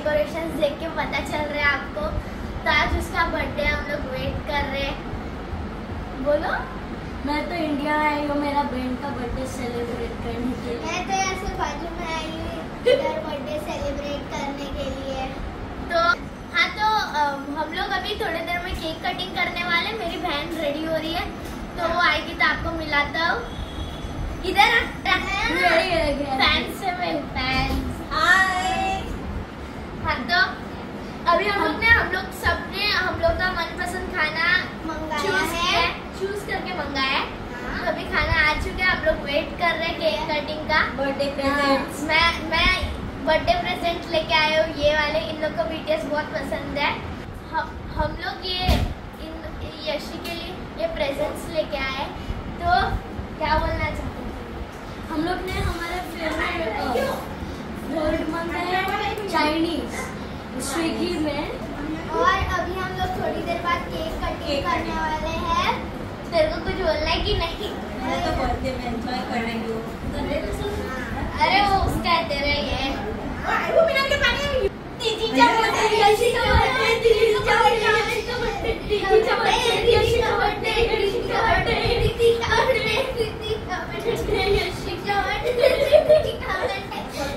Decoration देख के पता चल रहा है आपको। तो आज उसका बर्थडे, हम लोग वेट कर रहे हैं। बोलो। मैं तो इंडिया आई हूँ मेरा बहन का बर्थडे सेलिब्रेट करने के लिए। मैं तो यहाँ से बाजू में आई हूँ इधर बर्थडे सेलिब्रेट करने के लिए। तो हाँ, तो हम लोग अभी थोड़ी देर में केक कटिंग करने वाले। मेरी बहन रेडी हो रही है, तो वो आएगी तो आपको मिलाता हूँ। इधर फैंस से मिल, फैंस हाय। हाँ, तो अभी हम लोग सबने हम लोग का मनपसंद खाना चूज करके मंगाया है। तो अभी खाना आ चुका है, हम लोग वेट कर रहे हैं केक कटिंग का। बर्थडे प्रेजेंट्स मैं बर्थडे प्रेजेंट लेके आए हूँ ये वाले। इन लोग को बीटीएस बहुत पसंद है। हम लोग ये यशी के लिए ये प्रेजेंट्स लेके आए। तो क्या बोलना चाहते हैं? हम लोग ने हमारे फेवरेट फूड मंगाया है चाइनीज स्विगी में। और अभी हम लोग थोड़ी देर बाद केक कटिंग करने वाले हैं। तेरे को कुछ बोलना है कि नहीं? मैं तो बर्थडे में एंजॉय कर रही हूँ। अरे वो उसका है, तेरा ही है। वो मिनट के पानी दीदी का बर्थडे, यशी का बर्थडे, दीदी का बर्थडे, यशी का बर्थडे, दीदी का बर्थडे, यशी का बर्थडे, दीदी का बर्थडे, दीदी का बर्थडे, दीदी का बर्थडे, यशी का बर्थडे, दीदी का बर्थडे,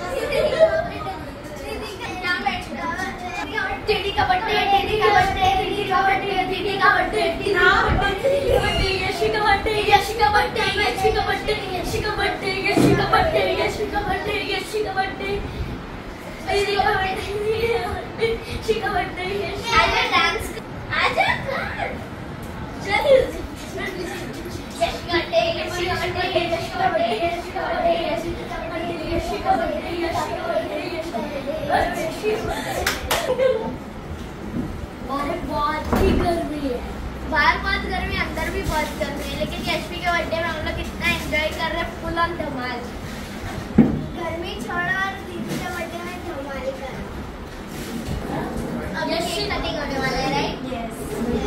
दीदी का बर्थडे, दीदी का बर्थडे, दीदी का बर्थडे, दीदी का बर्थडे, दीदी का बर्थडे, यशी का बर्थडे, यशी का बर्थडे, यशी का बर्थडे, यशी का बर्थडे, यशी का बर्थडे, यशी का बर्थडे, यशी का बर्थडे, दीदी का बर्थडे, यशी का बर्थडे। आजा डांस, आजा कर, चल। यशी का बर्थडे, यशी का बर्थडे, यशी का बर्थडे, यशी का बर्थडे, यशी का बर्थडे, यशी का बर्थडे, यशी का बर्थडे, यशी का बर्थडे। बाहर बहुत ही गर्मी है। बाहर बहुत गर्मी, अंदर भी बहुत गर्मी है। लेकिन यशवी के बर्थडे में हम लोग इतना एंजॉय कर रहे हैं, फुल ऑन धमाल। गर्मी छोड़ो और दीदी के बर्थडे में धमाल करो। अब यशवी कटिंग होने वाला है, right? Yes.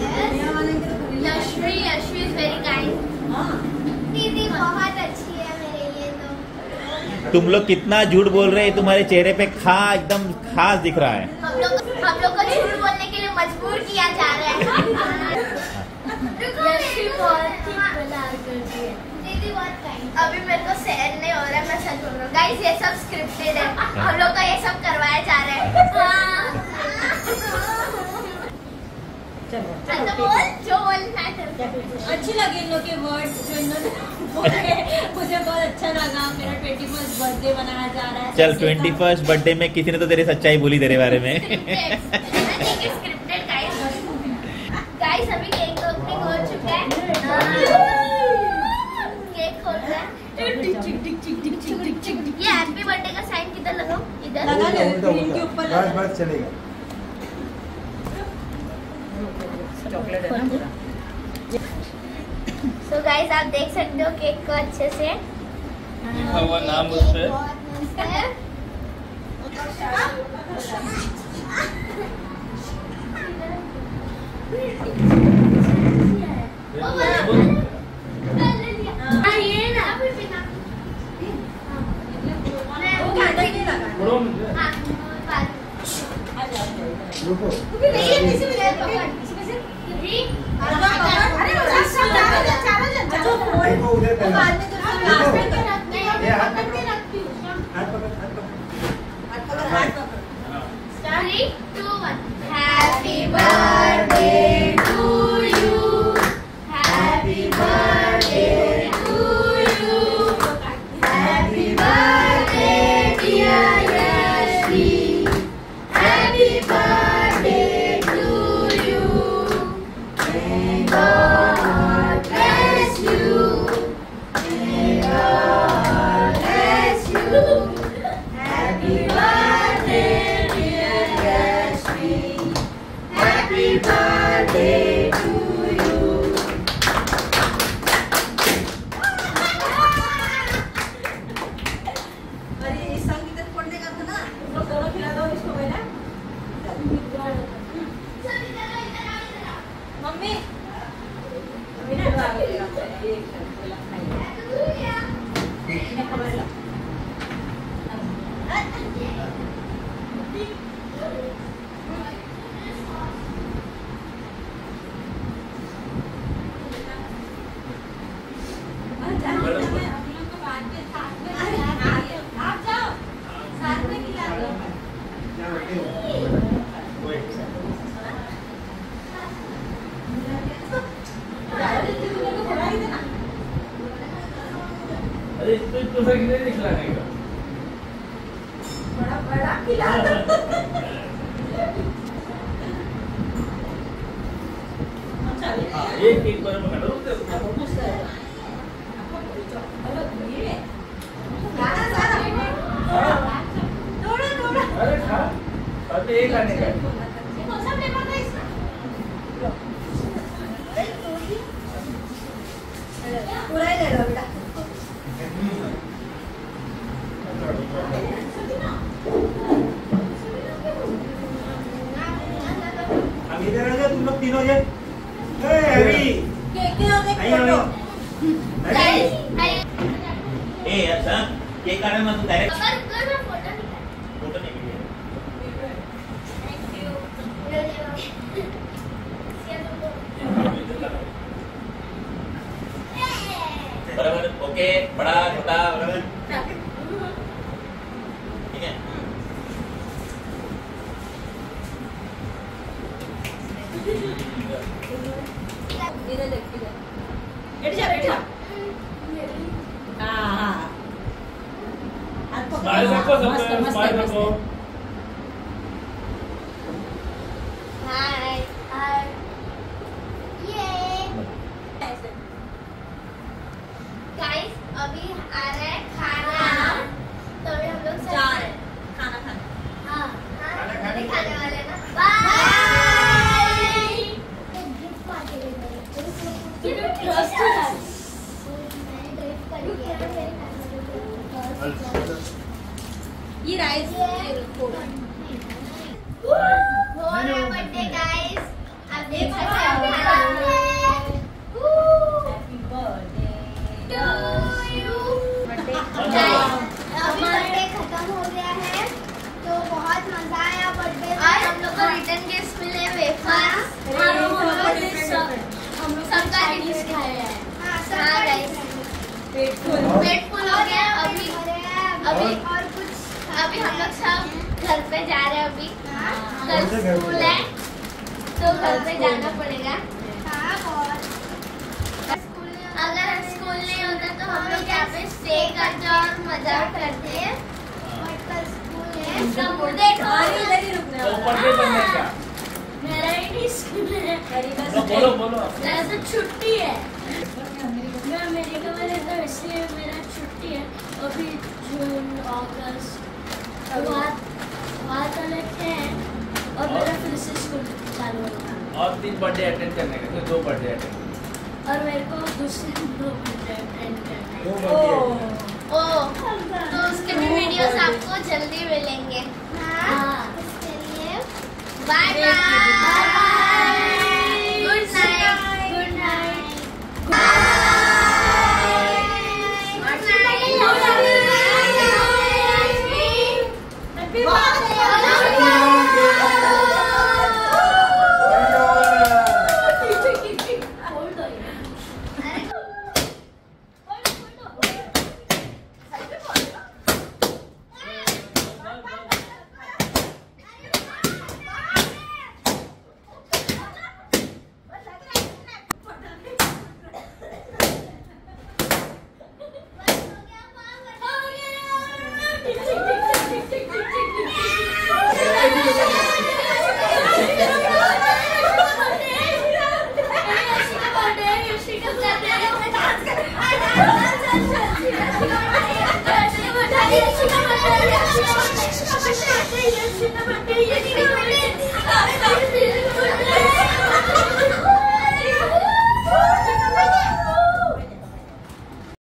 Yashvi is very kind. दीदी बहुत अच्छी है मेरे लिए। तो तुम लोग कितना झूठ बोल रहे हैं, तुम्हारे चेहरे पे एकदम खास दिख रहा है। हम लोग को झूठ बोलने के लिए मजबूर किया जा रहा है। यशी बहुत ही प्यार करती है। दीदी बहुत काइंड। अभी मेरे को सहन नहीं हो रहा है, मैं सच बोल रहा हूँ। गाइस, ये सब स्क्रिप्टेड है। हम लोग का ये सब करवाया जा रहा है। तो बोल जो बोलना है। अच्छी लगी इन लोग के वर्ड्स जो इन्होंने बोले, मुझे बहुत अच्छा लगा। मेरा 21st बर्थडे मनाया जा रहा है। चल 21st बर्थडे में किसी ने तो तेरी सच्चाई बोली तेरे बारे में। स्क्रिप्टेड गाइस, अभी केक ओपनिंग हो चुका है। केक खोल रहा है। ये हैप्पी बर्थडे का साइन किधर लगाओ? इधर लगा लो, इनके ऊपर बस चलेगा। चॉकलेट है ना पूरा। So guys, आप देख सकते हो केक को अच्छे से। लिखा हुआ नाम उस पे। Happy birthday to you. Happy birthday to you. Happy birthday dear Yashwi. Happy birthday to you. May God bless you. May God bless you. Happy birthday dear Yashwi. Happy birthday to you. अरे इस संगीत पढ़ने का था ना, तो दोनों खिला दो इसको पहले। मम्मी अरे तो नहीं दिखलाने का बड़ा बड़ा खिला दो। ये केक पर मैं करो अरे खा अरे एक खाने का पूरा ही ले लो बेटा। अब इधर आ जाओ तुम लोग तीनों जन। अभी ए अच्छा केक काटने में तू डायरेक्ट फोटो नहीं बराबर ओके बड़ा छोटा बराबर ठीक है स्माइल रखो सब स्माइल रखो हाय हाय ये गाइस अभी आ रहा है खाना तो अभी हम लोग जा रहे हैं खाना खाना। हाँ खाना खाने खाने वाले ना बाय गिफ्ट पार्टी ये राइस हो रहा है बर्थडे गाइस आप देख सकते हैं अभी बर्थडे खत्म हो गया है तो बहुत मजा आया बर्थडे में। हम लोग को रिटर्न गिफ्ट मिले वेफर्स हम लोग सबका गिफ्ट खाया है। हाँ गाइस पेट फुल पेट फुल हो गया अभी अभी और कुछ अभी हम लोग सब घर पे जा रहे हैं अभी कल स्कूल है तो घर पे जाना पड़ेगा। अगर स्कूल नहीं होता तो हम लोग यहाँ पे स्टे करते और मजा करते हैं। कल स्कूल है सब देखो तो बर्थडे बनने का मेरा ही नहीं स्कूल है बोलो बोलो ऐसे छुट्टी है। मैं अमेरिका में रहता हूँ इसलिए मेरा छुट्टी है अभी जून अगस्त वहाँ तक है और मेरा फिर से स्कूल चालू होगा और 3 बर्थडे अटेंड करने का तो 2 बर्थडे अटेंड और मेरे को दूसरे 2 बर्थडे अटेंड करना है। ओ तो उसके भी वीडियोस आपको जल्दी मिलेंगे। हाँ इसके लिए बाय बाय।